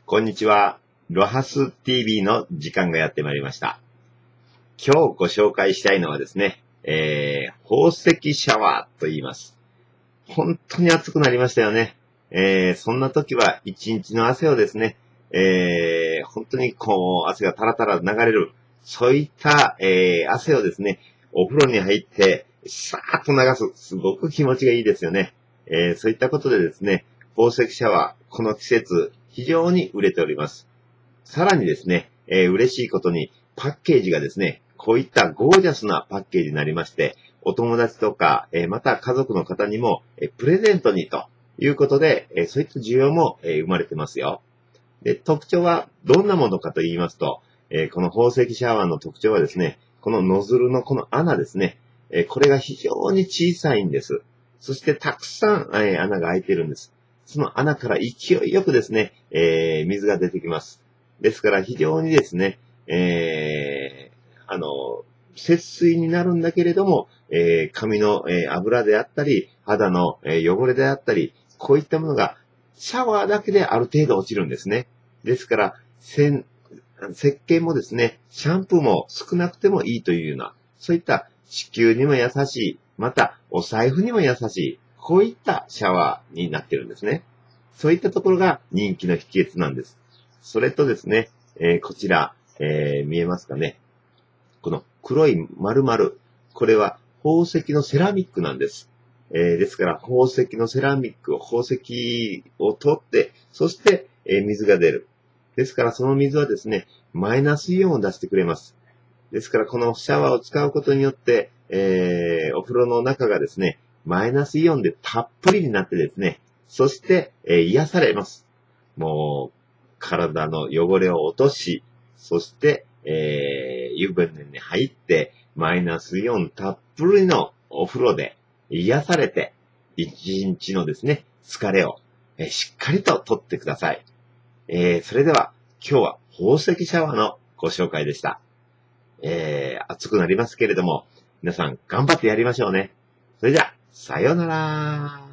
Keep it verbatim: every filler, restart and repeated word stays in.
こんにちは。ロハス ティーブイ の時間がやってまいりました。今日ご紹介したいのはですね、えー、宝石シャワーと言います。本当に暑くなりましたよね。えー、そんな時は一日の汗をですね、えー、本当にこう、汗がタラタラ流れる、そういった、えー、汗をですね、お風呂に入って、さーっと流す、すごく気持ちがいいですよね。えー、そういったことでですね、宝石シャワー、この季節、非常に売れております。さらにですね、えー、嬉しいことに、パッケージがですね、こういったゴージャスなパッケージになりまして、お友達とか、えー、また家族の方にも、えー、プレゼントにということで、えー、そういった需要も、えー、生まれてますよ。で、特徴はどんなものかと言いますと、えー、この宝石シャワーの特徴はですね、このノズルのこの穴ですね、えー、これが非常に小さいんです。そしてたくさん、えー、穴が開いているんです。その穴から勢いよくですね、えー、水が出てきます。ですから非常にですね、えー、あの、節水になるんだけれども、えー、髪の、えー、油であったり、肌の、えー、汚れであったり、こういったものがシャワーだけである程度落ちるんですね。ですから、せん、石鹸もですね、シャンプーも少なくてもいいというような、そういった地球にも優しい、またお財布にも優しい、こういったシャワーになってるんですね。そういったところが人気の秘訣なんです。それとですね、えー、こちら、えー、見えますかね。この黒い丸々、これは宝石のセラミックなんです。えー、ですから宝石のセラミックを、宝石を取って、そして、えー、水が出る。ですからその水はですね、マイナスイオンを出してくれます。ですからこのシャワーを使うことによって、えー、お風呂の中がですね、マイナスイオンでたっぷりになってですね、そして、えー、癒されます。もう、体の汚れを落とし、そして、えー、湯船に入って、マイナスイオンたっぷりのお風呂で癒されて、一日のですね、疲れを、えー、しっかりと取ってください。えー、それでは、今日は宝石シャワーのご紹介でした。えー、暑くなりますけれども、皆さん頑張ってやりましょうね。それじゃ、さようなら。